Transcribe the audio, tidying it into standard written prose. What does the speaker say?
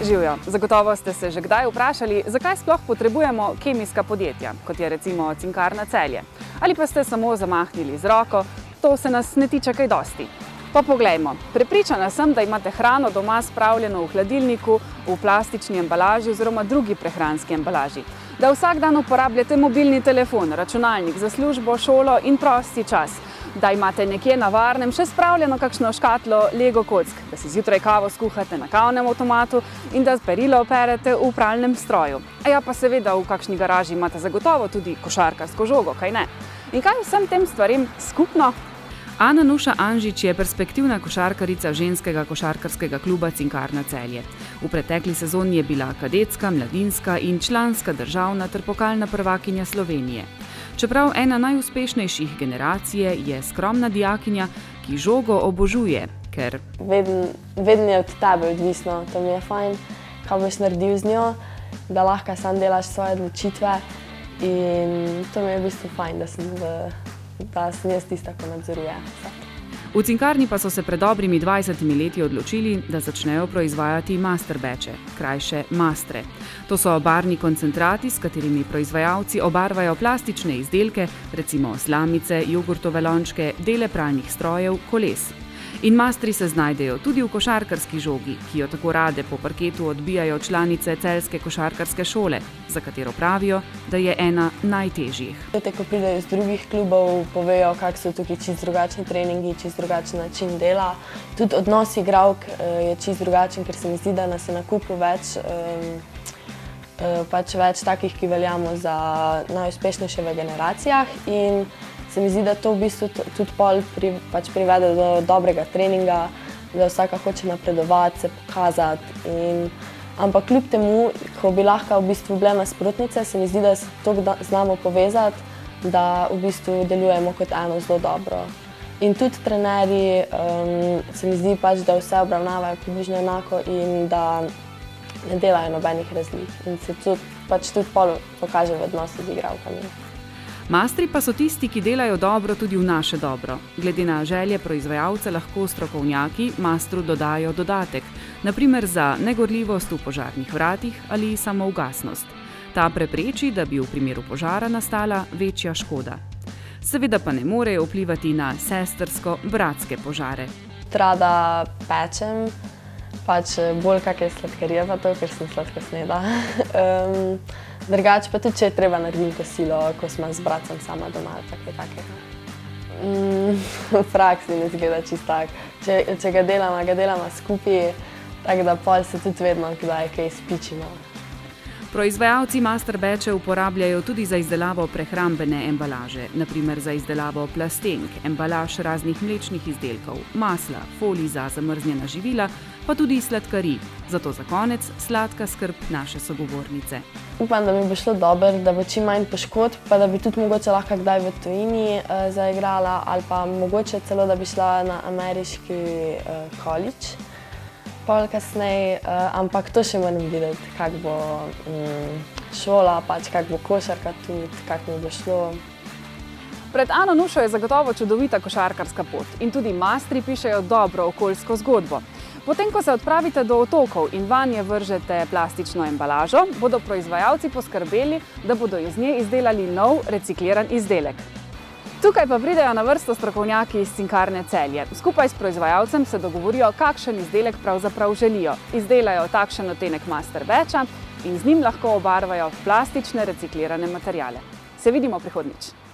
Živjo, zagotovo ste se že kdaj vprašali, zakaj sploh potrebujemo kemijska podjetja, kot je recimo Cinkarna Celje. Ali pa ste samo zamahnili z roko, to se nas ne tiče kaj dosti. Pa poglejmo, prepričana sem, da imate hrano doma spravljeno v hladilniku, v plastični embalaži oziroma drugi prehranski embalaži. Da vsak dan uporabljate mobilni telefon, računalnik za službo, šolo in prosti čas. Da imate nekje na varnem še spravljeno kakšno škatlo Lego kock, da si zjutraj kavo skuhate na kavnem avtomatu in da perilo operete v pralnem stroju. A ja, pa seveda v kakšni garaži imate zagotovo tudi košarkarsko žogo, kaj ne? In kaj vsem tem stvarem skupno? Ana Nuša Anžič je perspektivna košarkarica ženskega košarkarskega kluba Cinkarna Celje. V pretekli sezoni je bila kadetska, mladinska in članska državna ter pokalna prvakinja Slovenije. Čeprav ena najuspešnejših generacije, je skromna dijakinja, ki žogo obožuje, ker vedno je od tebe odvisno, to mi je fajn, kaj boš naredil z njo, da lahko sam delaš svoje odločitve in to mi je v bistvu fajn, da sem jaz tista, ko nadzoruje. V Cinkarni pa so se pred dobrimi 20 leti odločili, da začnejo proizvajati master batche, krajše mastre. To so barvni koncentrati, s katerimi proizvajalci obarvajo plastične izdelke, recimo slamice, jogurtove lončke, dele pralnih strojev, koles. In mastri se znajdejo tudi v košarkarski žogi, ki jo tako rade po parketu odbijajo članice celjske košarkarske šole, za katero pravijo, da je ena najtežjih. Ko pridejo iz drugih klubov, povejo, kako so tukaj čisto drugačni treningi, čisto drugačen način dela. Tudi odnos igralk je čisto drugačen, ker se mi zdi, da nas je na kupu več takih, ki veljamo za najuspešnejše v generacijah. In se mi zdi, da to v bistvu tudi privede do dobrega treninga, da vsaka hoče napredovati, se pokazati. Ampak kljub temu, ko bi lahko v bistvu bile nasprotnice, se mi zdi, da se tako znamo povezati, da v bistvu delujemo kot eno zelo dobro. In tudi trenerji se mi zdi, da vse obravnavajo približno enako in da ne delajo nobenih razlik. In se tudi pokaže v odnosu z igralkami. Mastri pa so tisti, ki delajo dobro tudi v naše dobro. Glede na želje proizvajalca lahko strokovnjaki mastru dodajo dodatek, na primer za negorljivost v požarnih vratih ali samougasnost. Ta prepreči, da bi v primeru požara nastala večja škoda. Seveda pa ne morejo vplivati na sestrsko-bratske požare. Rada pečem, bolj kakšne sladkarije pa to, ker sem sladkosneda. Drugače pa tudi, če je treba narediti kosilo, ko smo z bratom sama doma ali kaj takega. V praksi ne izgleda čisto tako. Če ga delamo skupaj, tako da pol se tudi vedno kdaj kaj spičimo. Proizvajalci master batche uporabljajo tudi za izdelavo prehrambene embalaže, na primer za izdelavo plastenk, embalaž raznih mlečnih izdelkov, masla, folij za zamrznjena živila, pa tudi sladkarij. Zato za konec sladka skrb naše sogovornice. Upam, da mi bo šlo dobro, da bo čim manj poškodb, pa da bi tudi mogoče lahko kdaj v tujini zaigrala ali pa mogoče celo, da bi šla na ameriški college. Pol kasneje, ampak to še moram videti, kako bo šola, kako bo košarka tudi, kako mi bo šlo. Pred Ano Nušo je zagotovo čudovita košarkarska pot in tudi mastri pišejo dobro okoljsko zgodbo. Potem, ko se odpravite do otokov in vanje vržete plastično embalažo, bodo proizvajalci poskrbeli, da bodo iz nje izdelali nov recikliran izdelek. Tukaj pa pridejo na vrsto strokovnjaki iz Cinkarne Celje. Skupaj s proizvajalcem se dogovorijo, kakšen izdelek pravzaprav želijo. Izdelajo takšen odtenek master batcha in z njim lahko obarvajo plastične reciklirane materiale. Se vidimo prihodnjič.